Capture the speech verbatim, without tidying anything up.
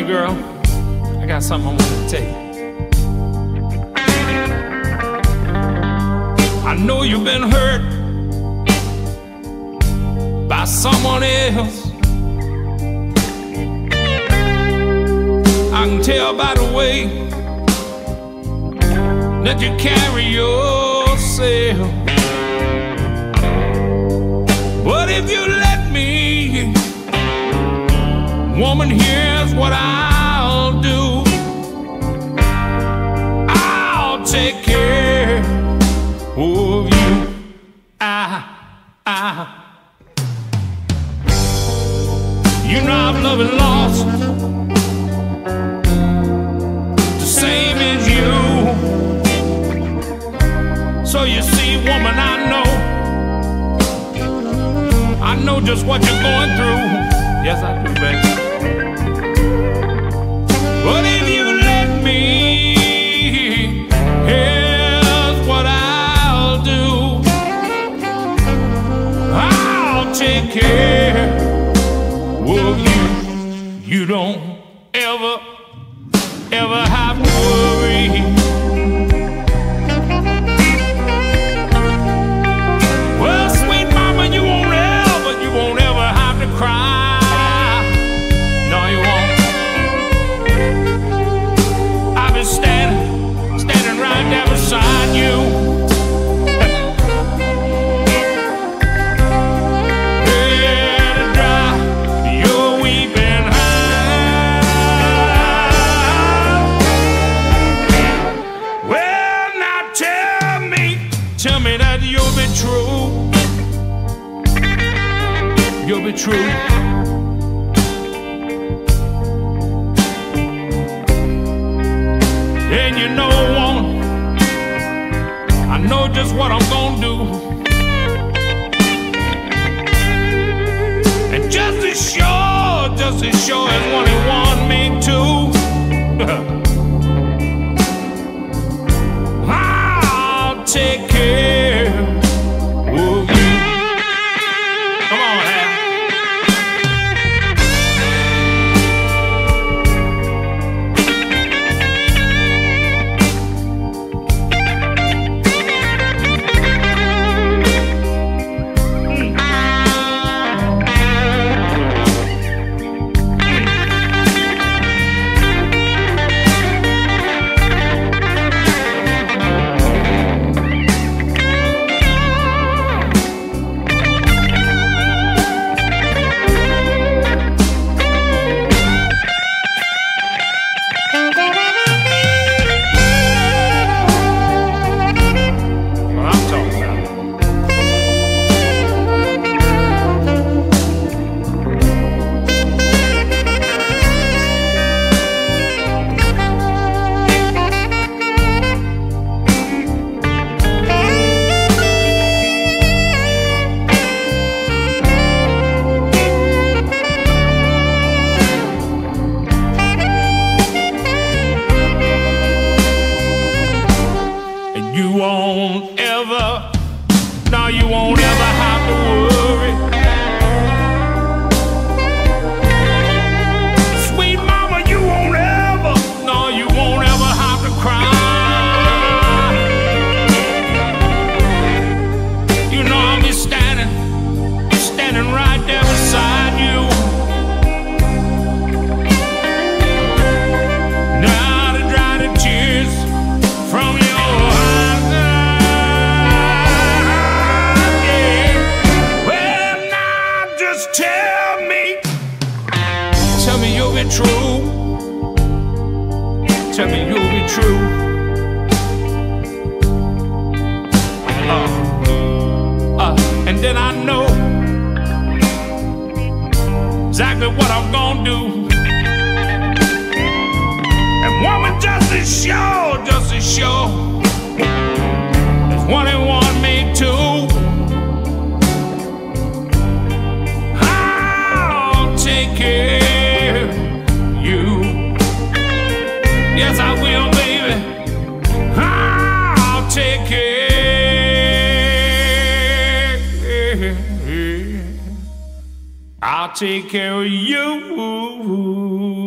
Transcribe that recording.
girl, I got something I want to tell you. I know you've been hurt by someone else. I can tell by the way that you carry yourself. But if you let me, woman, here's what I'll do. I'll take care of you. I, I, you know I've loved and lost the same as you. So you see, woman, I know, I know just what you're going through. Yes, I do, baby. But if you let me, here's what I'll do. I'll take care of you. You don't ever, ever have to worry. Well, sweet mama, you won't ever, you won't ever have to cry. No, you won't. I'll be standing, standing right there beside you. Tell me that you'll be true. You'll be true. And you know, woman, I know just what I'm gonna do. And just as sure, just as sure as one and one make two. I'll take care of you. Come on, Hal. You won't ever, no, you won't ever have to worry. Sweet mama, you won't ever, no, you won't ever have to cry. You know I'll be standing, standing right there beside you. Now to dry the tears from your Tell me you'll be true. Tell me you'll be true. Uh, uh, and then I know exactly what I'm gonna do. And woman, just as sure, just as sure as one and one made two. I'll take care. Yes, I will, baby. I'll take care. I'll take care of you.